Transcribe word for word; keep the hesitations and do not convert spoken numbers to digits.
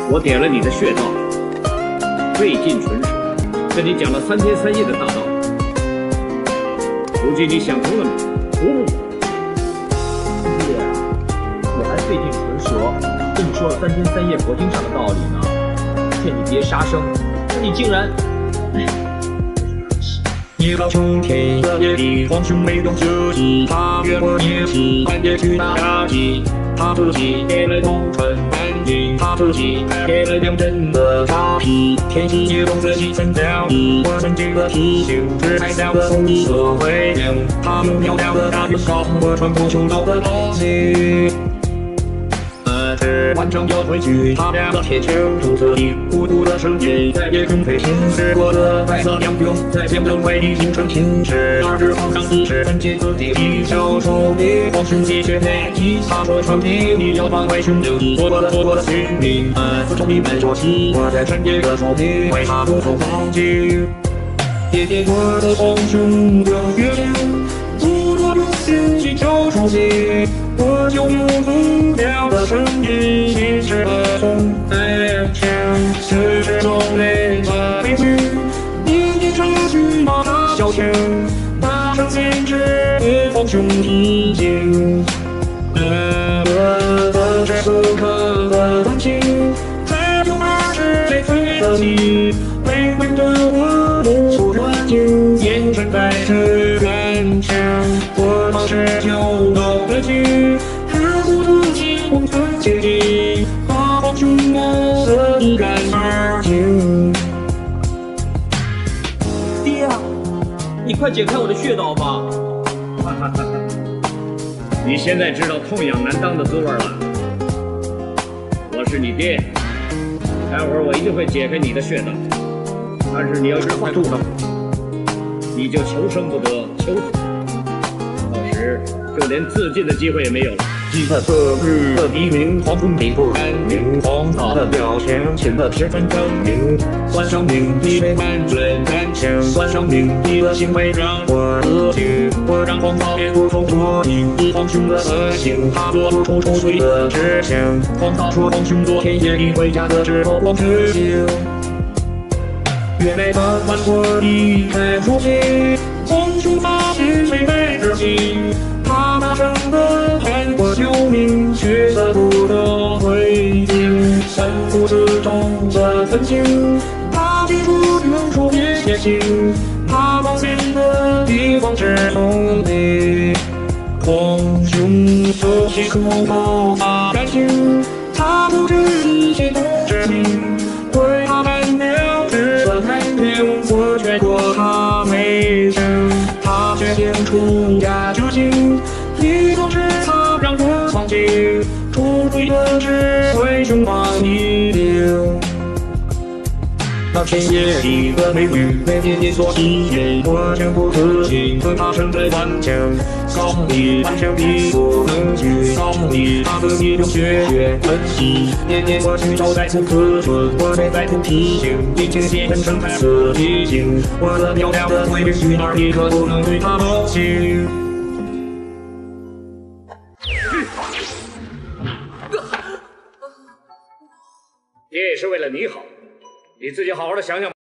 我点了你的穴道，费尽唇舌，跟你讲了三天三夜的大道理。如今你想通了没？服不服？ 爹，我还费尽唇舌跟你说了三天三夜佛经上的道理呢，劝你别杀生，你竟然…… 夜到秋天的夜里，皇兄没有休息，他越过夜市，半夜去打牙祭。他自己给了冬春安静，他自己给了两针的扎皮。天气也懂自己曾交易，我曾经的提醒，只还小的红色微亮。他用漂亮的大天告诉我穿过秋冬的东西。完成要回去，他俩的天穹土色里，孤独的声音在夜空飞行。是我的白色亮标，在象征为你形成心事。而之后上一世，看见自己的小手里，光是积雪内积。他说传递你要放回熊流你，做过的做过的心灵。自从你们说起，我在深夜的说你，为他不曾忘记。夜夜我的光熊的月亮，不多有心去找出你。我就用不了的声音，心事的痛太强，只是种泪的悲剧。年年唱句马的小腔，大声坚持对方兄提醒。呃呃，这此刻的感情，才有二十岁岁的你，微微的我目不转睛，眼神带着感强。我当时就懂得情。我曾接近，把光兄我的一干二净。 爹啊，你快解开我的穴道吧！ 哈哈哈哈！你现在知道痛痒难当的滋味了。我是你爹，待会儿我一定会解开你的穴道，但是你要是换住了，你就求生不得，求死，到时就连自尽的机会也没有了。 记得这日的黎明，黄昏并不安宁，荒唐的表情显得十分狰狞。算生命的被满嘴干枪，算生命的行为让我自信。我让荒草别无从捉影，以皇兄的德行，他做不出抽水的志向。荒草说皇兄昨天夜里回家的时候光知醒。月美的翻过一开书信，皇兄发现谁没知情。他大声地喊我救命，却得不得回应。三顾之中的曾经，他记住用书别写信。他冒险的地方是丛林，皇兄说起苦后发感情，他不知一切都知情。为他干了值得太平，我却过他没成。他决定出家究竟，一种是他让我放弃，出轨的只会胸怀逆流。那天夜里的美女被天天所吸引，我情不自禁和她生在顽强。告诉你顽强的不能去，告诉你他自己用血液分析。年年我去找在此自尊，我却在此提醒，年轻气很生在此提醒。我的漂亮的闺女去哪儿，你可不能对她动情。 爹也是为了你好，你自己好好的想想。